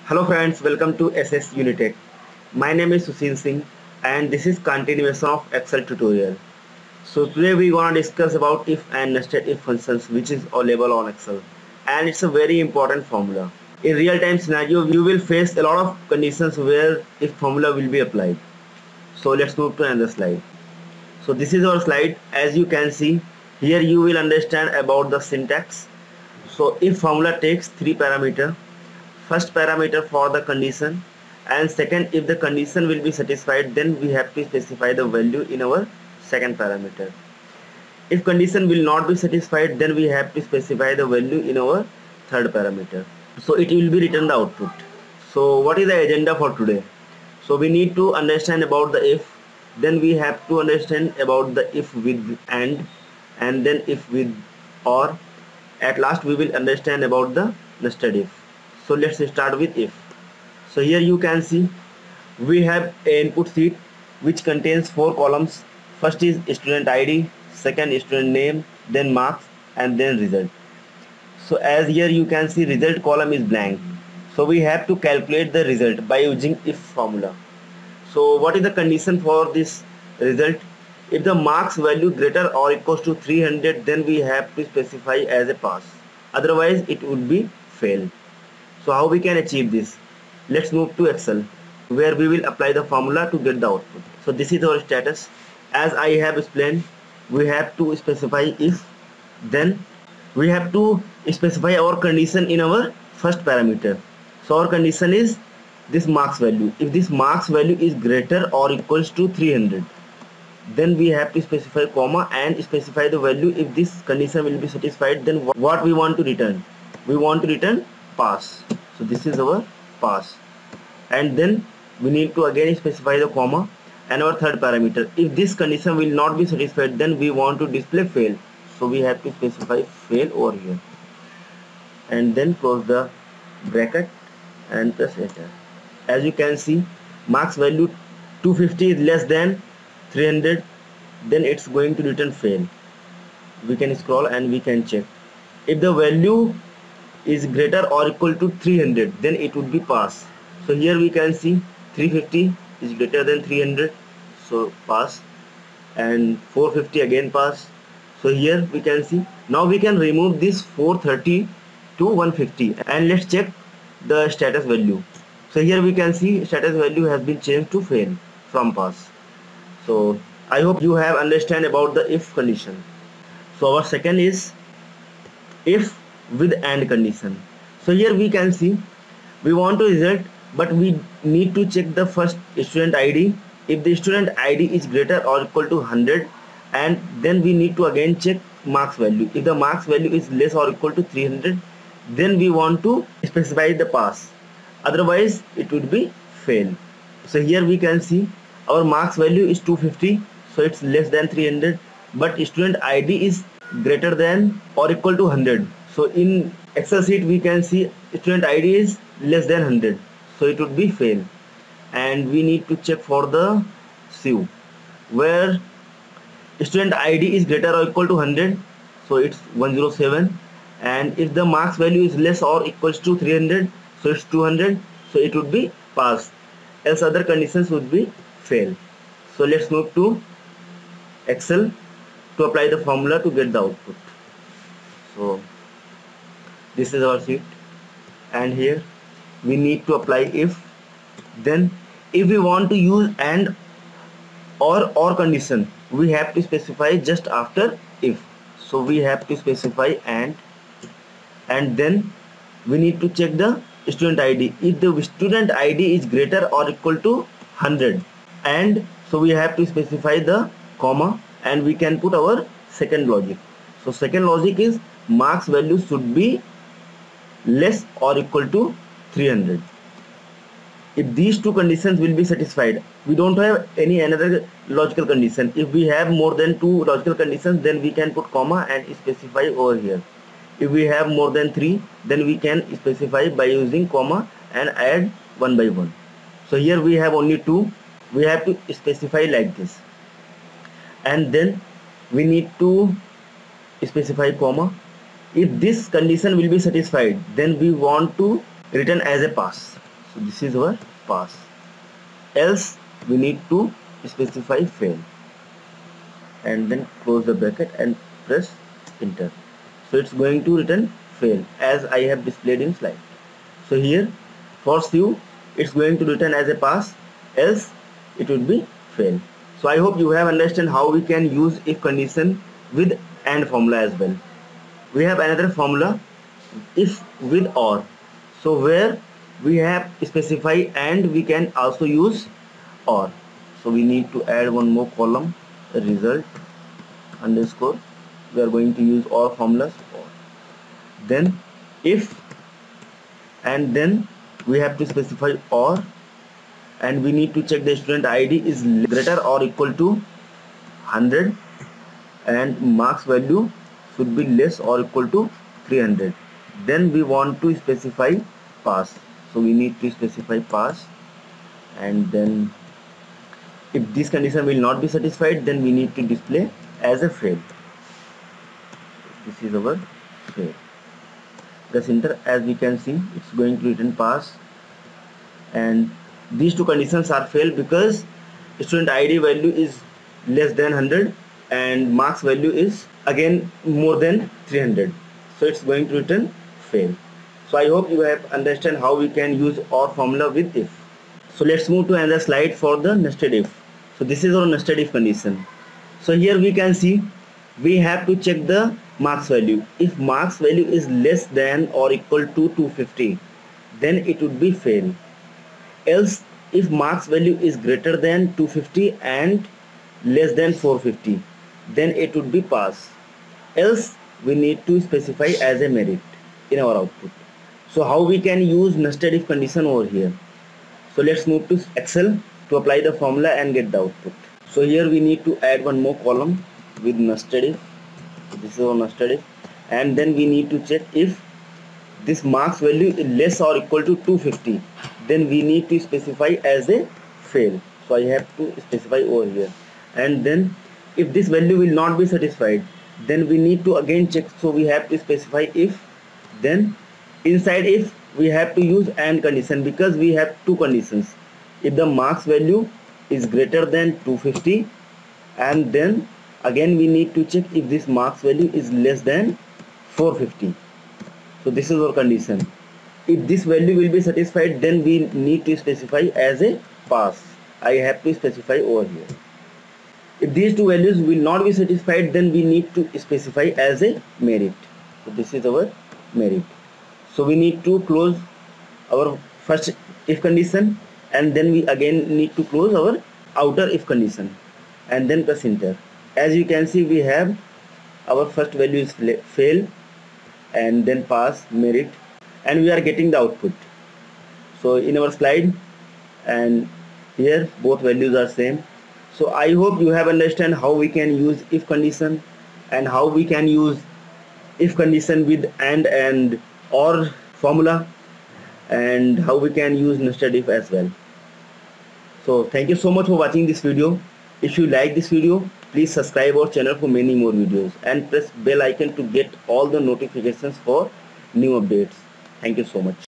Hello friends, welcome to SS Unitech. My name is Sushil Singh and this is continuation of Excel tutorial. So today we gonna discuss about if and nested if functions which is available on Excel, and it's a very important formula. In real time scenario you will face a lot of conditions where if formula will be applied. So let's move to another slide. So this is our slide. As you can see here, you will understand about the syntax. So if formula takes three parameters, first parameter for the condition, and second, if the condition will be satisfied, then we have to specify the value in our second parameter. If condition will not be satisfied, then we have to specify the value in our third parameter. So it will be written the output. So what is the agenda for today? So we need to understand about the if, then we have to understand about the if with and then if with or. At last we will understand about the nested if. So let's start with if. So here you can see we have a input sheet which contains four columns. First is student ID, second student name, then marks, and then result. So as here you can see result column is blank. So we have to calculate the result by using if formula. So what is the condition for this result? If the marks value greater or equals to 300, then we have to specify as a pass. Otherwise it would be fail. So how we can achieve this? Let's move to Excel where we will apply the formula to get the output. So this is our status. As I have explained, we have to specify if, then we have to specify our condition in our first parameter. So our condition is this marks value. If this marks value is greater or equals to 300, then we have to specify comma and specify the value. If this condition will be satisfied, then what we want to return? We want to return pass. So this is our pass, and then we need to again specify the comma and our third parameter. If this condition will not be satisfied, then we want to display fail. So we have to specify fail over here, and then close the bracket and press enter. As you can see, marks value 250 is less than 300, then it's going to return fail. We can scroll and we can check. If the value is greater or equal to 300, then it would be pass. So here we can see 350 is greater than 300, so pass, and 450 again pass. So here we can see, now we can remove this 430 to 150 and let's check the status value. So here we can see status value has been changed to fail from pass. So I hope you have understand about the if condition. So our second is if with and condition. So here we can see we want to result, but we need to check the first student ID. If the student ID is greater or equal to 100, and then we need to again check marks value. If the marks value is less or equal to 300, then we want to specify the pass. Otherwise it would be fail. So here we can see our marks value is 250, so it's less than 300, but student ID is greater than or equal to 100. So in Excel sheet we can see student ID is less than 100, so it would be fail. And we need to check for the sieve where student ID is greater or equal to 100, so it's 107, and if the marks value is less or equals to 300, so it's 200, so it would be pass, else other conditions would be fail. So let's move to Excel to apply the formula to get the output. So this is our sheet, and here we need to apply if. Then if we want to use and or condition, we have to specify just after if. So we have to specify and then we need to check the student ID. If the student ID is greater or equal to 100, and so we have to specify the comma and we can put our second logic. So second logic is marks value should be less or equal to 300. If these two conditions will be satisfied, we don't have any another logical condition. If we have more than two logical conditions, then we can put comma and specify over here. If we have more than three, then we can specify by using comma and add one by one. So here we have only two, we have to specify like this, and then we need to specify comma. If this condition will be satisfied, then we want to return as a pass. So this is our pass. Else we need to specify fail, and then close the bracket and press enter. So it's going to return fail as I have displayed in slide. So here for Sioux it's going to return as a pass, else it would be fail. So I hope you have understand how we can use if condition with AND formula as well. We have another formula, if with OR. So where we have specify and we can also use OR. So we need to add one more column, result underscore. We are going to use OR formulas. Then if, and then we have to specify OR, and we need to check the student ID is greater or equal to 100 and marks value should be less or equal to 300. Then we want to specify pass. So we need to specify pass, and then if this condition will not be satisfied, then we need to display as a fail. This is our fail. Press enter. As we can see, it's going to return pass, and these two conditions are fail because student ID value is less than 100 and marks value is again more than 300. So it's going to return fail. So I hope you have understand how we can use OR formula with if. So let's move to another slide for the nested if. So this is our nested if condition. So here we can see we have to check the marks value. If marks value is less than or equal to 250, then it would be fail. Else if marks value is greater than 250 and less than 450, then it would be pass. Else we need to specify as a merit in our output. So how we can use nested if condition over here? So let's move to Excel to apply the formula and get the output. So here we need to add one more column with nested if. This is our nested if, and then we need to check if this marks value is less or equal to 250, then we need to specify as a fail. So I have to specify over here, and then if this value will not be satisfied, then we need to again check. So we have to specify if, then inside if we have to use AND condition because we have two conditions. If the marks value is greater than 250, and then again we need to check if this marks value is less than 450. So this is our condition. If this value will be satisfied, then we need to specify as a pass. I have to specify over here. If these two values will not be satisfied, then we need to specify as a merit. So this is our merit. So we need to close our first if condition, and then we again need to close our outer if condition, and then press enter. As you can see, we have our first value is fail, and then pass, merit, and we are getting the output. So in our slide and here both values are same. So I hope you have understand how we can use if condition and how we can use if condition with and OR formula, and how we can use nested if as well. So thank you so much for watching this video. If you like this video, please subscribe our channel for many more videos and press bell icon to get all the notifications for new updates. Thank you so much.